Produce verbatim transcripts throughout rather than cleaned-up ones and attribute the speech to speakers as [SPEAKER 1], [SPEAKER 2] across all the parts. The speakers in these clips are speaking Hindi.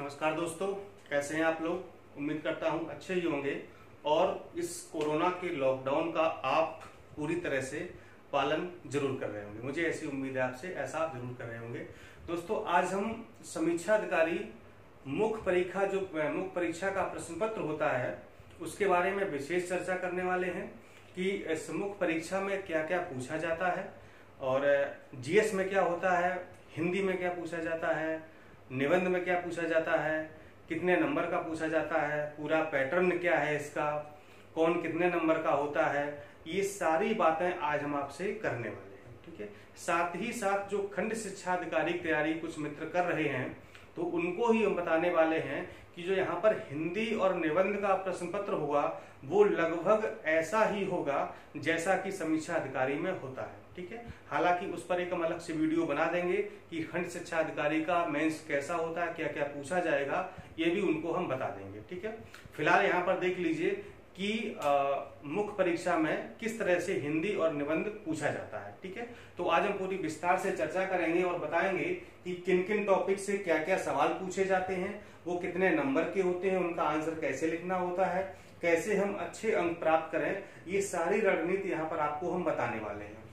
[SPEAKER 1] नमस्कार दोस्तों, कैसे हैं आप लोग। उम्मीद करता हूं अच्छे ही होंगे और इस कोरोना के लॉकडाउन का आप पूरी तरह से पालन जरूर कर रहे होंगे। मुझे ऐसी उम्मीद है आपसे, ऐसा आप जरूर कर रहे होंगे। दोस्तों, आज हम समीक्षा अधिकारी मुख्य परीक्षा जो मुख्य परीक्षा का प्रश्न पत्र होता है उसके बारे में विशेष चर्चा करने वाले हैं कि इस मुख्य परीक्षा में क्या क्या पूछा जाता है और जीएस में क्या होता है, हिंदी में क्या पूछा जाता है, निबंध में क्या पूछा जाता है, कितने नंबर का पूछा जाता है, पूरा पैटर्न क्या है इसका, कौन कितने नंबर का होता है, ये सारी बातें आज हम आपसे करने वाले हैं। ठीक है। साथ ही साथ जो खंड शिक्षा अधिकारी की तैयारी कुछ मित्र कर रहे हैं तो उनको ही हम बताने वाले हैं कि जो यहाँ पर हिंदी और निबंध का प्रश्न पत्र होगा वो लगभग ऐसा ही होगा जैसा कि समीक्षा अधिकारी में होता है। ठीक है। हालांकि उस पर एक हम अलग से वीडियो बना देंगे कि खंड शिक्षा अधिकारी का मेंस कैसा होता है, क्या क्या पूछा जाएगा, ये भी उनको हम बता देंगे। ठीक है। फिलहाल यहाँ पर देख लीजिए कि मुख्य परीक्षा में किस तरह से हिंदी और निबंध पूछा जाता है। ठीक है। तो आज हम पूरी विस्तार से चर्चा करेंगे और बताएंगे कि किन किन टॉपिक से क्या क्या सवाल पूछे जाते हैं, वो कितने नंबर के होते हैं, उनका आंसर कैसे लिखना होता है, कैसे हम अच्छे अंक प्राप्त करें, ये सारी रणनीति यहाँ पर आपको हम बताने वाले हैं।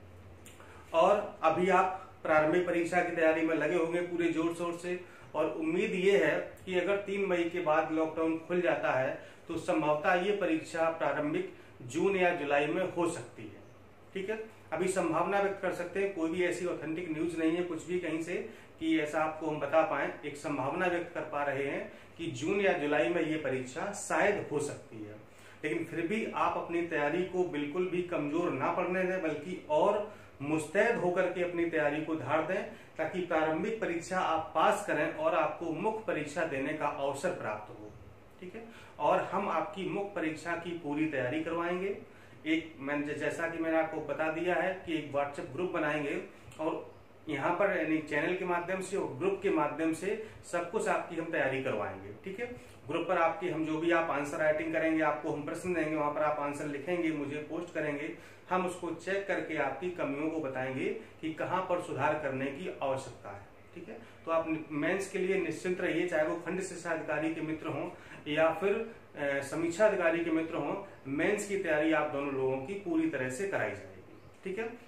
[SPEAKER 1] और अभी आप प्रारंभिक परीक्षा की तैयारी में लगे होंगे पूरे जोर शोर से और उम्मीद ये है कि अगर तीन मई के बाद लॉकडाउन खुल जाता है तो संभवतः ये परीक्षा प्रारंभिक जून या जुलाई में हो सकती है। ठीक है। अभी संभावना व्यक्त कर सकते हैं, कोई भी ऐसी ऑथेंटिक न्यूज नहीं है कुछ भी कहीं से कि ऐसा आपको हम बता पाए। एक संभावना व्यक्त कर पा रहे हैं कि जून या जुलाई में ये परीक्षा शायद हो सकती है, लेकिन फिर भी आप अपनी तैयारी को बिल्कुल भी कमजोर ना पड़ने दें बल्कि और मुस्तैद होकर के अपनी तैयारी को धार दें ताकि प्रारंभिक परीक्षा आप पास करें और आपको मुख्य परीक्षा देने का अवसर प्राप्त हो। ठीक है। और हम आपकी मुख्य परीक्षा की पूरी तैयारी करवाएंगे। एक मैंने जैसा कि मैंने आपको बता दिया है कि एक व्हाट्सएप ग्रुप बनाएंगे और यहाँ पर यानी चैनल के माध्यम से और ग्रुप के माध्यम से सब कुछ आपकी हम तैयारी करवाएंगे। ठीक है। ग्रुप पर आपकी हम जो भी आप आंसर राइटिंग करेंगे, आपको हम प्रश्न देंगे, वहां पर आप आंसर लिखेंगे, मुझे पोस्ट करेंगे, हम उसको चेक करके आपकी कमियों को बताएंगे कि कहां पर सुधार करने की आवश्यकता है। ठीक है। तो आप मेंस के लिए निश्चिंत रहिए, चाहे वो खंड शिक्षा अधिकारी के मित्र हों या फिर समीक्षा अधिकारी के मित्र हों, मेंस की तैयारी आप दोनों लोगों की पूरी तरह से कराई जाएगी। ठीक है।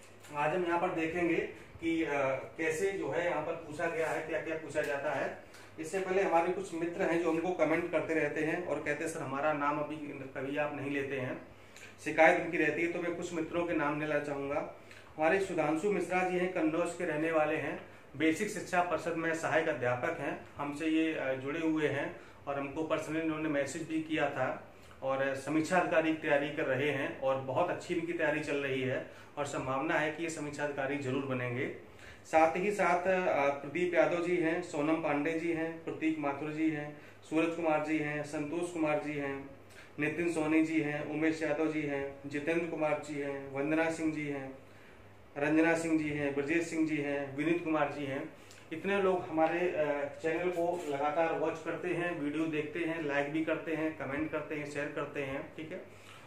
[SPEAKER 1] आज हम यहाँ पर देखेंगे कि आ, कैसे जो है यहाँ पर पूछा गया है, क्या क्या पूछा जाता है। इससे पहले हमारे कुछ मित्र हैं जो हमको कमेंट करते रहते हैं और कहते हैं सर हमारा नाम अभी कभी आप नहीं लेते हैं, शिकायत उनकी रहती है। तो मैं कुछ मित्रों के नाम लेना चाहूंगा। हमारे सुधांशु मिश्रा जी हैं, कन्नौज के रहने वाले हैं, बेसिक शिक्षा परिषद में सहायक अध्यापक हैं, हमसे ये जुड़े हुए हैं और हमको पर्सनली उन्होंने मैसेज भी किया था और समीक्षा अधिकारी की तैयारी कर रहे हैं और बहुत अच्छी इनकी तैयारी चल रही है और संभावना है कि ये समीक्षा अधिकारी जरूर बनेंगे। साथ ही साथ प्रदीप यादव जी हैं, सोनम पांडे जी हैं, प्रतीक माथुर जी हैं, सूरज कुमार जी हैं, संतोष कुमार जी हैं, नितिन सोनी जी हैं, उमेश यादव जी हैं, जितेंद्र कुमार जी हैं, वंदना सिंह जी हैं, रंजना सिंह जी हैं, ब्रजेश सिंह जी हैं, विनीत कुमार जी हैं। इतने लोग हमारे चैनल को लगातार वॉच करते हैं, वीडियो देखते हैं, लाइक भी करते हैं, कमेंट करते हैं, शेयर करते हैं। ठीक है।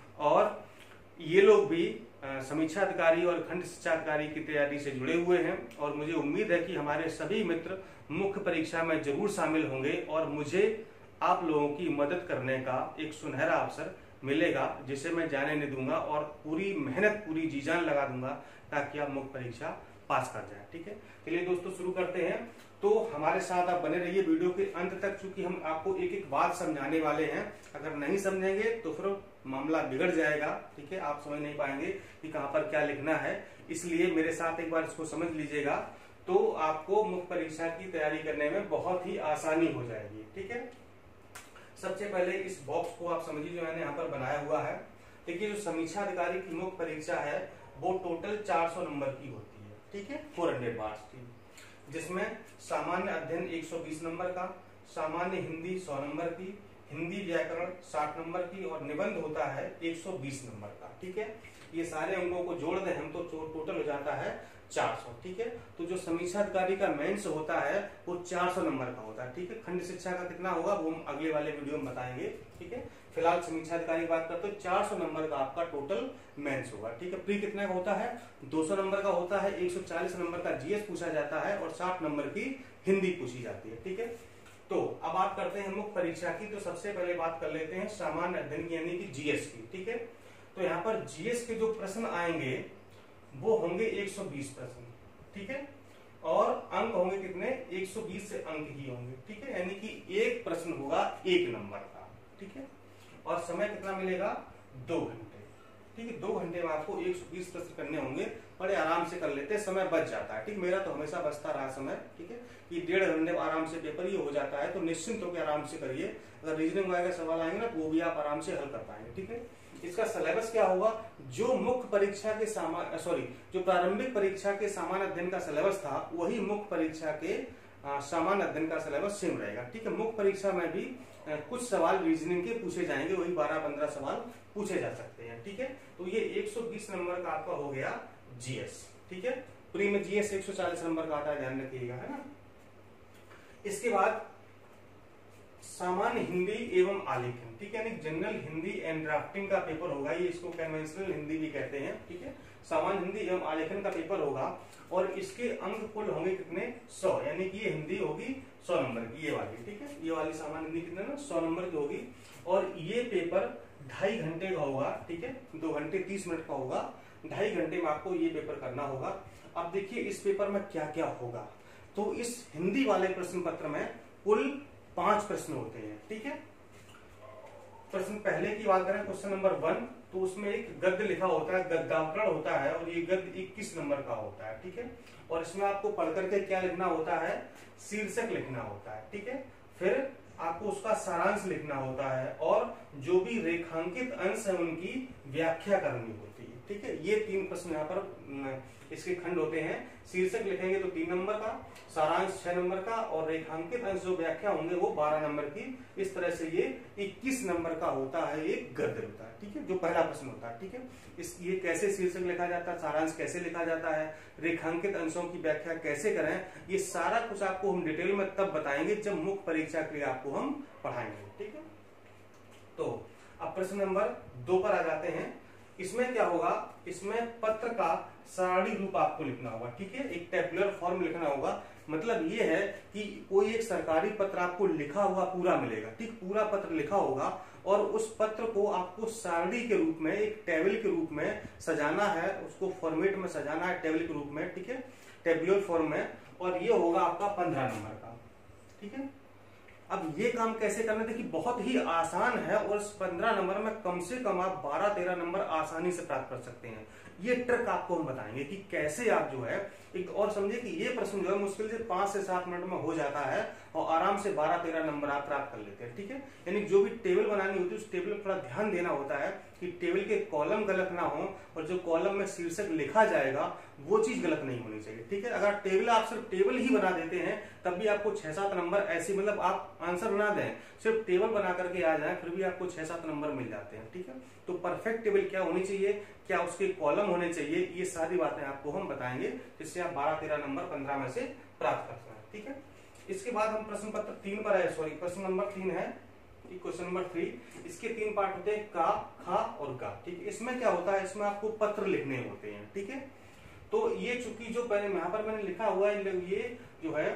[SPEAKER 1] और ये लोग भी समीक्षा अधिकारी और खंड शिक्षा अधिकारी की तैयारी से जुड़े हुए हैं और मुझे उम्मीद है कि हमारे सभी मित्र मुख्य परीक्षा में जरूर शामिल होंगे और मुझे आप लोगों की मदद करने का एक सुनहरा अवसर मिलेगा जिसे मैं जाने नहीं दूंगा और पूरी मेहनत पूरी जी जान लगा दूंगा ताकि आप मुख्य परीक्षा पास कर जाए। ठीक है। चलिए दोस्तों शुरू करते हैं। तो हमारे साथ आप बने रहिए वीडियो के अंत तक, चूंकि हम आपको एक एक बात समझाने वाले हैं। अगर नहीं समझेंगे तो फिर मामला बिगड़ जाएगा। ठीक है। आप समझ नहीं पाएंगे कि कहां पर क्या लिखना है, इसलिए मेरे साथ एक बार इसको समझ लीजिएगा तो आपको मुख्य परीक्षा की तैयारी करने में बहुत ही आसानी हो जाएगी। ठीक है। सबसे पहले इस बॉक्स को आप समझिए जो मैंने यहाँ पर बनाया हुआ है। देखिए, जो समीक्षा अधिकारी की मुख्य परीक्षा है वो टोटल चार सौ नंबर की होती है। ठीक है। चार सौ मार्क्स की, जिसमें सामान्य अध्ययन एक सौ बीस नंबर का, सामान्य हिंदी सौ नंबर की, हिंदी व्याकरण साठ नंबर की और निबंध होता है एक सौ बीस नंबर का। ठीक है। ये सारे अंकों को जोड़ दें हम तो टोटल हो जाता है चार सौ। ठीक है। तो जो समीक्षा अधिकारी का मेंस होता है वो चार सौ नंबर का होता है। ठीक है। खंड शिक्षा का कितना होगा वो हम अगले वाले वीडियो में बताएंगे। ठीक है। फिलहाल समीक्षा अधिकारी की बात करते हो, चार सौ नंबर का आपका टोटल मेंस होगा। ठीक है। प्री कितने का होता है, दो सौ नंबर का होता है, एक सौ चालीस नंबर का जीएस पूछा जाता है और साठ नंबर की हिंदी पूछी जाती है। ठीक है। तो अब बात करते हैं मुख्य परीक्षा की। तो सबसे पहले बात कर लेते हैं सामान्य अध्ययन यानी कि जीएस की। ठीक है, तो यहाँ पर जीएस के जो प्रश्न आएंगे वो होंगे एक सौ बीस प्रश्न। ठीक है, और अंक होंगे कितने, एक सौ बीस से अंक ही होंगे। ठीक है, यानी कि एक प्रश्न होगा एक नंबर का। ठीक है, और समय कितना मिलेगा, दो घंटे। ठीक है, दो घंटे में आपको एक सौ बीस प्रश्न करने होंगे, बड़े आराम से कर लेते हैं, समय बच जाता है। ठीक, मेरा तो हमेशा बचता रहा समय। ठीक है, कि डेढ़ घंटे में आराम से पेपर ही हो जाता है, तो निश्चिंत होकर आराम से करिए। अगर रीजनिंग वगैरह सवाल आएंगे ना, तो वो भी आप आराम से हल कर पाएंगे। ठीक है, इसका सिलेबस क्या होगा, जो मुख्य परीक्षा के सामान सॉरी जो प्रारंभिक परीक्षा के सामान्य अध्ययन का सिलेबस था, वही मुख्य परीक्षा के सामान्य अध्ययन का सिलेबस सेम रहेगा। ठीक है, मुख्य परीक्षा में भी आ, कुछ सवाल रीजनिंग के पूछे जाएंगे, वही बारह पंद्रह सवाल पूछे जा सकते हैं। ठीक है, तो ये एक सौ बीस नंबर का आपका हो गया जीएस। ठीक है, प्री में जीएस एक सौ चालीस नंबर का आता है, ध्यान रखिएगा, है ना। इसके बाद सामान्य हिंदी एवं आलेखन। ठीक है, यानी जनरल हिंदी एंड ड्राफ्टिंग का पेपर होगा, ये इसको कन्वेंशनल हिंदी भी कहते हैं। ठीक है, सामान्य हिंदी एवं आलेखन का पेपर होगा, और इसके अंक कुल होंगे कितने, सौ। यानी कि ये हिंदी होगी सौ नंबर की, ये वाली। ठीक है, ये वाली सामान्य हिंदी कितने ना, सौ नंबर की होगी, और ये पेपर ढाई घंटे का होगा। ठीक है, दो घंटे तीस मिनट का होगा, ढाई घंटे में आपको ये पेपर करना होगा। अब देखिए इस पेपर में क्या क्या होगा। तो इस हिंदी वाले प्रश्न पत्र में कुल पांच प्रश्न होते हैं। ठीक है, प्रश्न पहले की बात करें, क्वेश्चन नंबर वन, तो उसमें एक गद्य लिखा होता है, गद्यावतरण होता है, और ये गद्य इक्कीस नंबर का होता है। ठीक है, और इसमें आपको पढ़ करके क्या लिखना होता है, शीर्षक लिखना होता है। ठीक है, फिर आपको उसका सारांश लिखना होता है, और जो भी रेखांकित अंश है उनकी व्याख्या करनी होती है। ठीक है, ये तीन प्रश्न यहाँ पर इसके खंड होते हैं। शीर्षक लिखेंगे तो तीन नंबर का, सारांश छह नंबर का, और रेखांकित अंश जो व्याख्या होंगे वो बारह नंबर की। इस तरह से ये इक्कीस नंबर का होता है, एक गद्य होता है। ठीक है, जो पहला प्रश्न होता है। ठीक है, इस ये कैसे शीर्षक लिखा जाता है, सारांश कैसे लिखा जाता है, रेखांकित अंशों की व्याख्या कैसे करें, ये सारा कुछ आपको हम डिटेल में तब बताएंगे जब मुख्य परीक्षा के लिए आपको हम पढ़ाएंगे। ठीक है, तो अब प्रश्न नंबर दो पर आ जाते हैं। इसमें क्या होगा, इसमें पत्र का सारणी रूप आपको लिखना होगा। ठीक है, एक टेबुलर फॉर्म लिखना होगा। मतलब ये है कि कोई एक सरकारी पत्र आपको लिखा हुआ पूरा मिलेगा। ठीक, पूरा पत्र लिखा होगा, और उस पत्र को आपको सारणी के रूप में, एक टेबल के रूप में सजाना है, उसको फॉर्मेट में सजाना है टेबल के रूप में। ठीक है, टेबुलर फॉर्म में, और ये होगा आपका पंद्रह नंबर का। ठीक है, अब ये काम कैसे करना, देखिए बहुत ही आसान है, और इस पंद्रह नंबर में कम से कम आप बारह तेरह नंबर आसानी से प्राप्त कर सकते हैं। ये ट्रिक आपको हम बताएंगे कि कैसे आप जो है एक, और समझिए कि ये प्रश्न जो है मुश्किल से पांच से सात मिनट में हो जाता है, और आराम से बारह तेरह नंबर आप प्राप्त कर लेते हैं। ठीक है, यानी जो भी टेबल बनानी होती है उस टेबल पर थोड़ा ध्यान देना होता है कि टेबल के कॉलम गलत ना हो, और जो कॉलम में शीर्षक लिखा जाएगा वो चीज गलत नहीं होनी चाहिए। ठीक है, अगर टेबल आप सिर्फ टेबल ही बना देते हैं तब भी आपको छह सात नंबर ऐसे, मतलब आप आंसर बना दें, सिर्फ टेबल बना करके आ जाए, फिर भी आपको छह सात नंबर मिल जाते हैं। ठीक है, तो परफेक्ट टेबल क्या होनी चाहिए, क्या उसके कॉलम होने चाहिए, ये सारी बातें आपको हम बताएंगे, जिससे आप बारह तेरह नंबर पंद्रह में से प्राप्त कर पाए। ठीक है, इसके बाद हम प्रश्न पत्र तीन पर आए, सॉरी प्रश्न नंबर तीन है, क्वेश्चन नंबर थ्री। इसके तीन पार्ट होते हैं, का, खा और गा। ठीक है, इसमें क्या होता है, इसमें आपको पत्र लिखने होते हैं। ठीक है, तो ये चूंकि जो पहले यहाँ पर मैंने लिखा हुआ है, ये जो है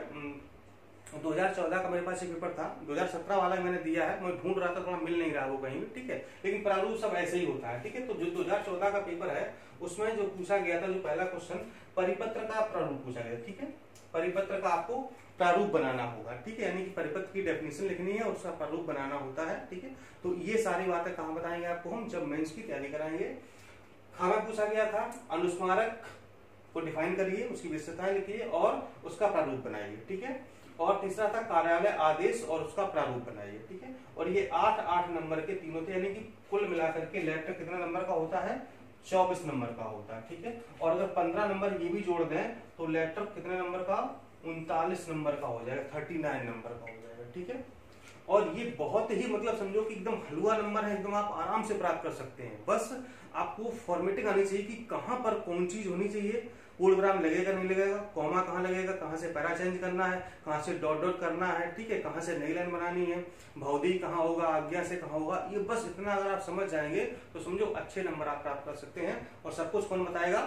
[SPEAKER 1] दो हज़ार चौदह का मेरे पास एक पेपर था, दो हज़ार सत्रह वाला मैंने दिया है, मैं ढूंढ रहा था, थोड़ा मिल नहीं रहा वो कहीं भी। ठीक है, लेकिन प्रारूप सब ऐसे ही होता है। ठीक है, तो जो दो हज़ार चौदह का पेपर है उसमें जो पूछा गया था, जो पहला क्वेश्चन परिपत्र का प्रारूप पूछा गया। ठीक है, परिपत्र का आपको प्रारूप बनाना होगा। ठीक है, यानी कि परिपत्र की डेफिनेशन लिखनी है और उसका प्रारूप बनाना होता है। ठीक है, तो ये सारी बातें कहाँ बताएंगे आपको हम, जब मेंस की तैयारी कराएंगे। खाना पूछा गया था, अनुस्मारक को डिफाइन करिए, उसकी विशेषताएं लिखिए और उसका प्रारूप बनाइए। ठीक है, और तीसरा था कार्यालय आदेश और उसका प्रारूप बनाइए। ठीक है, और ये आठ आठ नंबर के तीनों थे, यानी कि कुल मिलाकर के लेटर कितना नंबर का होता है, चौबीस नंबर का होता है। ठीक है, और अगर पंद्रह नंबर ये भी जोड़ दें तो लेटर कितने नंबर का, उनतालीस नंबर का हो जाएगा, थर्टी नाइन नंबर का हो जाएगा। ठीक है, और ये बहुत ही मतलब समझो कि एकदम हलवा नंबर है, एकदम आप आराम से प्राप्त कर सकते हैं। बस आपको फॉर्मेटिंग आनी चाहिए कि कहां पर कौन चीज होनी चाहिए, पूर्णविराम लगेगा नहीं लगेगा, कॉमा कहाँ लगेगा, कहाँ से पैरा चेंज करना है, कहाँ से डॉट डॉट करना है। ठीक है, कहाँ से नई लाइन बनानी है, भौदी कहाँ होगा, आज्ञा से कहाँ होगा, ये बस इतना अगर आप समझ जाएंगे तो समझो अच्छे नंबर आप प्राप्त कर सकते हैं। और सब कुछ कौन बताएगा,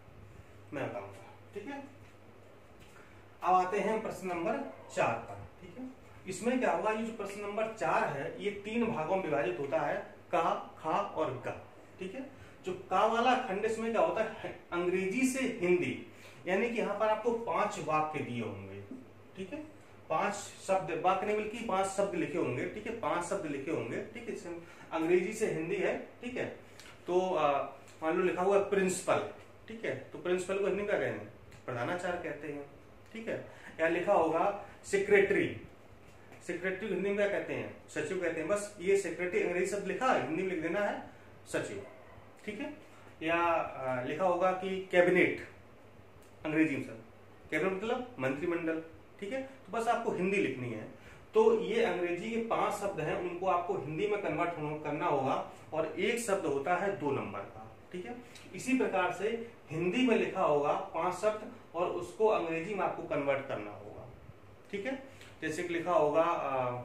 [SPEAKER 1] मैं बताऊंगा। ठीक है, अब आते हैं प्रश्न नंबर चार पर। ठीक है, इसमें क्या होगा, ये जो प्रश्न नंबर चार है ये तीन भागों में विभाजित होता है, का, खा और ग। ठीक है, जो का वाला खंड इसमें क्या होता है, अंग्रेजी से हिंदी, यानी कि यहाँ पर आपको पांच वाक्य दिए होंगे। ठीक है, पांच शब्द, वाक्य नहीं बल्कि पांच शब्द लिखे होंगे। ठीक है, पांच शब्द लिखे होंगे। ठीक है, अंग्रेजी से हिंदी है। ठीक है, तो मान लो लिखा हुआ है प्रिंसिपल। ठीक है, तो प्रिंसिपल को हिंदी में क्या कहेंगे, प्रधानाचार्य कहते हैं। ठीक है, यहाँ लिखा होगा सेक्रेटरी, सेक्रेटरी हिंदी में क्या कहते हैं, सचिव कहते हैं। बस ये सेक्रेटरी अंग्रेजी शब्द लिखा है, हिंदी में लिख देना है सचिव। ठीक है, या आ, लिखा होगा कि कैबिनेट, अंग्रेजी में सर कैबिनेट मतलब मंत्रिमंडल। ठीक है, तो बस आपको हिंदी लिखनी है। तो ये अंग्रेजी के पांच शब्द हैं, उनको आपको हिंदी में कन्वर्ट करना होगा, और एक शब्द होता है दो नंबर का। ठीक है, इसी प्रकार से हिंदी में लिखा होगा पांच शब्द और उसको अंग्रेजी में आपको कन्वर्ट करना होगा। ठीक है, जैसे कि लिखा होगा आ,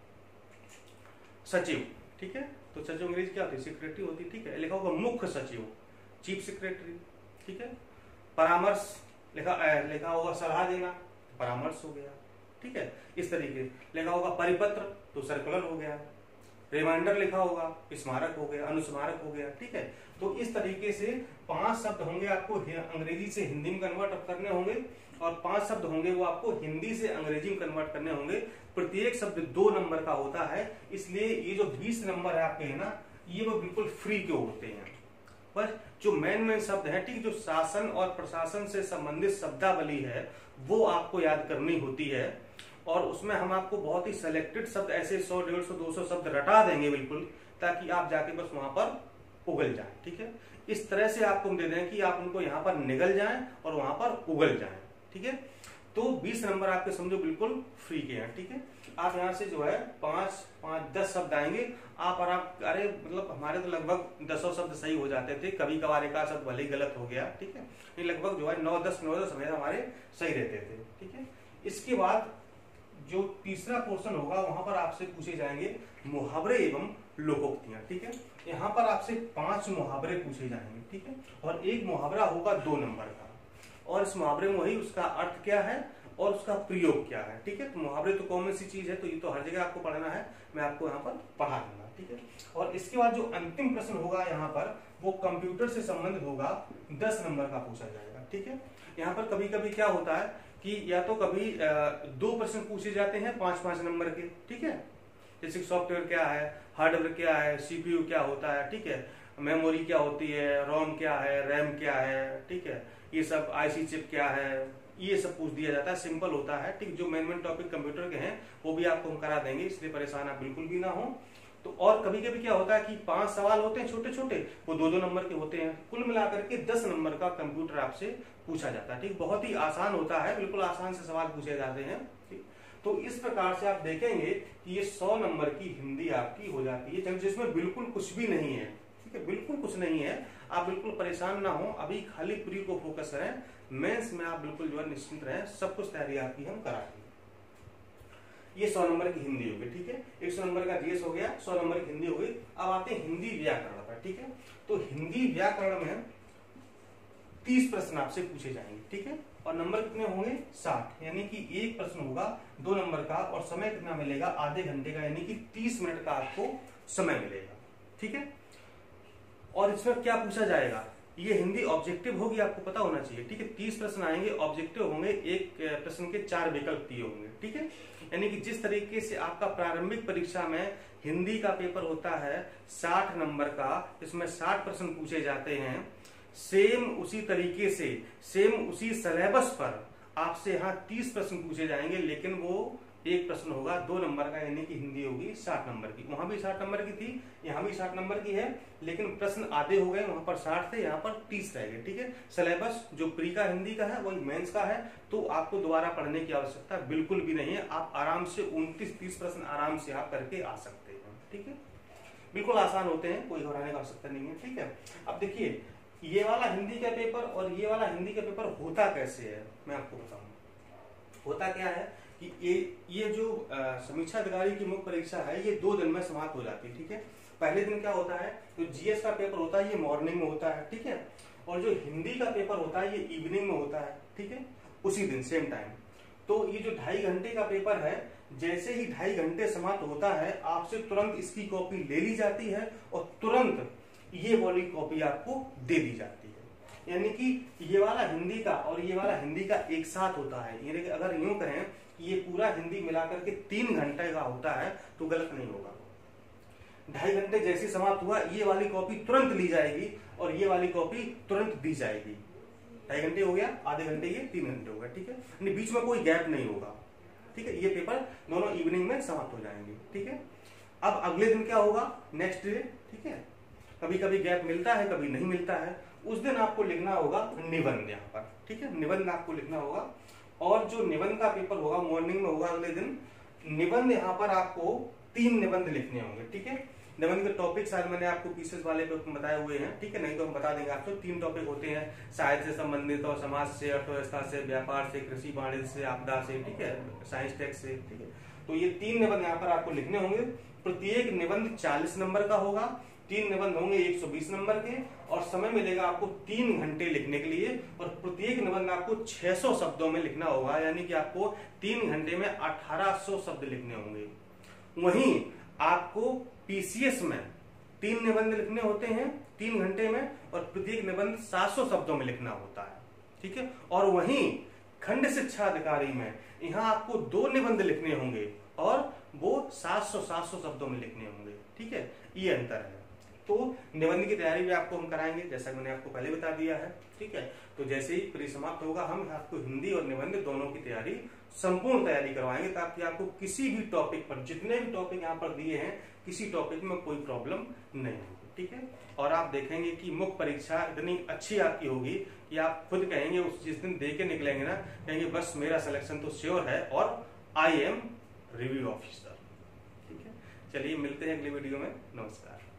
[SPEAKER 1] सचिव। ठीक है, तो सचिव अंग्रेजी क्या होती है, सेक्रेटरी होती है। ठीक है, लिखा होगा मुख्य सचिव, चीफ सेक्रेटरी। ठीक है, परामर्श लिखा लिखा होगा सलाह देना, परामर्श हो गया। ठीक है, इस तरीके लिखा होगा परिपत्र, तो सर्कुलर हो गया। रिमाइंडर लिखा होगा, स्मारक हो गया, अनुस्मारक हो गया। ठीक है, तो इस तरीके से पांच शब्द होंगे आपको अंग्रेजी से हिंदी में कन्वर्ट करने होंगे, और पांच शब्द होंगे वो आपको हिंदी से अंग्रेजी में कन्वर्ट करने होंगे। प्रत्येक शब्द दो नंबर का होता है, इसलिए ये जो बीस नंबर है आपके है ना, ये वो बिल्कुल फ्री के होते हैं। बस जो मेन मेन शब्द है, ठीक, जो शासन और प्रशासन से संबंधित शब्दावली है वो आपको याद करनी होती है, और उसमें हम आपको बहुत ही सिलेक्टेड शब्द ऐसे सौ डेढ़ सौ दो सौ शब्द रटा देंगे बिल्कुल, ताकि आप जाके बस वहां पर उगल जाएं। ठीक है, इस तरह से आपको हम दे दें कि आप उनको यहाँ पर निगल जाएं और वहां पर उगल जाएं। ठीक है, तो बीस नंबर आपके समझो बिल्कुल फ्री के हैं। ठीक है, आप यहाँ से जो है पांच पांच दस शब्द आएंगे आप, और आप अरे मतलब हमारे तो लगभग दसों शब्द सही हो जाते थे, कभी कभार एक शब्द भले ही गलत हो गया। ठीक है, ये लगभग जो है नौ दस नौ दस हमारे सही रहते थे। ठीक है, इसके बाद जो तीसरा पोर्शन होगा वहां पर आपसे पूछे जाएंगे मुहावरे एवं लोकोक्तियां। ठीक है, यहाँ पर आपसे पांच मुहावरे पूछे जाएंगे। ठीक है, और एक मुहावरा होगा दो नंबर का, और इस मुहावरे में वही उसका अर्थ क्या है और उसका प्रयोग क्या है। ठीक है, तो मुहावरे तो कॉमन सी चीज है, तो ये तो हर जगह आपको पढ़ना है, मैं आपको यहाँ पर पढ़ा दूंगा। ठीक है, और इसके बाद जो अंतिम प्रश्न होगा यहाँ पर वो कंप्यूटर से संबंधित होगा, दस नंबर का पूछा जाएगा। ठीक है, यहाँ पर कभी कभी क्या होता है कि या तो कभी दो प्रश्न पूछे जाते हैं पांच पांच नंबर के। ठीक है, जैसे सॉफ्टवेयर क्या है, हार्डवेयर क्या है, सीपीयू क्या होता है। ठीक है, मेमोरी क्या होती है, रोम क्या है, रैम क्या है। ठीक है, ये सब आईसी चिप क्या है, ये सब पूछ दिया जाता है, सिंपल होता है। ठीक, जो मेन मेन टॉपिक कंप्यूटर के हैं वो भी आपको हम करा देंगे, इसलिए परेशान आप बिल्कुल भी ना हो। तो और कभी कभी क्या होता है कि पांच सवाल होते हैं छोटे छोटे, वो दो दो नंबर के होते हैं, कुल मिलाकर के दस नंबर का कंप्यूटर आपसे पूछा जाता है। ठीक, बहुत ही आसान होता है, बिल्कुल आसान से सवाल पूछे जाते हैं। ठीक, तो इस प्रकार से आप देखेंगे कि ये सौ नंबर की हिंदी आपकी हो जाती है, जिसमें बिल्कुल कुछ भी नहीं है। ठीक है, बिल्कुल कुछ नहीं है, आप बिल्कुल परेशान ना हो, अभी खाली प्री को फोकस करें, मेंस में आप बिल्कुल जो है निश्चिंत रहें, सब कुछ तैयारी आपकी हम कराएंगे। ये सौ नंबर की हिंदी होगी। ठीक है, एक सौ नंबर का जीएस हो गया, सौ नंबर की हिंदी हो गई। अब आते हैं हिंदी व्याकरण पर। ठीक है, तो हिंदी व्याकरण में तीस प्रश्न आपसे पूछे जाएंगे। ठीक है, और नंबर कितने होंगे, साठ, यानी कि एक प्रश्न होगा दो नंबर का, और समय कितना मिलेगा, आधे घंटे का, यानी कि तीस मिनट का आपको समय मिलेगा। ठीक है, और इसमें क्या पूछा जाएगा, ये हिंदी ऑब्जेक्टिव होगी, आपको पता होना चाहिए। ठीक है, तीस प्रश्न आएंगे, ऑब्जेक्टिव होंगे, एक प्रश्न के चार विकल्प दिए होंगे। ठीक है, यानी कि जिस तरीके से आपका प्रारंभिक परीक्षा में हिंदी का पेपर होता है साठ नंबर का, इसमें साठ प्रश्न पूछे जाते हैं, सेम उसी तरीके से, सेम उसी सिलेबस पर आपसे यहाँ तीस प्रश्न पूछे जाएंगे, लेकिन वो एक प्रश्न होगा दो नंबर का, यानी कि हिंदी होगी साठ नंबर की। वहां भी साठ नंबर की थी, यहाँ भी साठ नंबर की है, लेकिन प्रश्न आधे हो गए, वहां पर साठ थे, यहाँ पर तीस रह गए। ठीक है, सिलेबस जो प्री का हिंदी का है वही मेंस का है, तो आपको दोबारा पढ़ने की आवश्यकता बिल्कुल भी नहीं है। आप आराम से उनतीस तीस प्रश्न आराम से आप करके आ सकते हैं। ठीक है, बिल्कुल आसान होते हैं, कोई घबराने की आवश्यकता नहीं है। ठीक है, अब देखिए ये वाला हिंदी का पेपर और ये वाला हिंदी का पेपर होता कैसे है, मैं आपको बताऊं। होता क्या है कि ये ये जो समीक्षा अधिकारी की मुख्य परीक्षा है, ये दो दिन में समाप्त हो जाती है। ठीक है, पहले दिन क्या होता है, जो जीएस का पेपर होता है ये मॉर्निंग में होता है। ठीक है, और जो हिंदी का पेपर होता है ये इवनिंग में होता है। ठीक है, उसी दिन सेम टाइम। तो ये जो ढाई घंटे का पेपर है, जैसे ही ढाई घंटे समाप्त होता है आपसे तुरंत इसकी कॉपी ले ली जाती है और तुरंत ये वाली कॉपी आपको दे दी जाती है। यानी कि ये वाला हिंदी का और ये वाला हिंदी का एक साथ होता है। यानी कि अगर यूं कहें कि ये पूरा हिंदी मिलाकर के तीन घंटे का होता है तो गलत नहीं होगा। ढाई घंटे जैसे समाप्त हुआ ये वाली कॉपी तुरंत ली जाएगी और ये वाली कॉपी तुरंत दी जाएगी। ढाई घंटे हो गया, आधे घंटे ये तीन घंटे हो गया, ठीक है। बीच में कोई गैप नहीं होगा, ठीक है। ये पेपर दोनों इवनिंग में समाप्त हो जाएंगे, ठीक है। अब अगले दिन क्या होगा, नेक्स्ट डे, ठीक है। कभी कभी गैप मिलता है, कभी नहीं मिलता है। उस दिन आपको लिखना होगा निबंध यहाँ पर, ठीक है। निबंध आपको लिखना होगा और जो निबंध का पेपर होगा मॉर्निंग में होगा अगले दिन। निबंध यहाँ पर आपको तीन निबंध लिखने होंगे, ठीक है। निबंध के टॉपिक शायद मैंने आपको पीसेस वाले पे बताए हुए हैं, ठीक है। नहीं तो हम बता देंगे आपको। तीन टॉपिक होते हैं, साहित्य से संबंधित और समाज से, अर्थव्यवस्था से, व्यापार से, कृषि वाणिज्य से, आपदा से, ठीक है, साइंस टेक्स से, ठीक है। तो ये तीन निबंध यहाँ पर आपको लिखने होंगे। प्रत्येक निबंध चालीस नंबर का होगा। तीन निबंध होंगे एक सौ बीस नंबर के और समय मिलेगा आपको तीन घंटे लिखने के लिए और प्रत्येक निबंध आपको छह सौ शब्दों में लिखना होगा। यानी कि आपको तीन घंटे में अठारह सौ शब्द लिखने होंगे। वहीं आपको पीसीएस में तीन निबंध लिखने होते हैं तीन घंटे में और प्रत्येक निबंध सात सौ शब्दों में लिखना होता है, ठीक है। और वहीं खंड शिक्षा अधिकारी में यहाँ आपको दो निबंध लिखने होंगे और वो सात सौ सात सौ शब्दों में लिखने होंगे, ठीक है। ये अंतर है। तो निबंध की तैयारी भी आपको हम कराएंगे, जैसा मैंने आपको पहले बता दिया है, ठीक है। तो जैसे ही परिसमाप्त होगा हम आपको हिंदी और निबंध दोनों की तैयारी, संपूर्ण तैयारी करवाएंगे ताकि आपको किसी भी टॉपिक पर, जितने भी टॉपिक यहाँ पर दिए हैं, किसी टॉपिक में कोई प्रॉब्लम नहीं होगी, ठीक है। और आप देखेंगे कि मुख्य परीक्षा इतनी अच्छी आपकी होगी कि आप खुद कहेंगे, उस जिस दिन दे के निकलेंगे ना, कहेंगे बस मेरा सिलेक्शन तो श्योर है और आई एम रिव्यू ऑफिसर, ठीक है। चलिए मिलते हैं अगले वीडियो में। नमस्कार।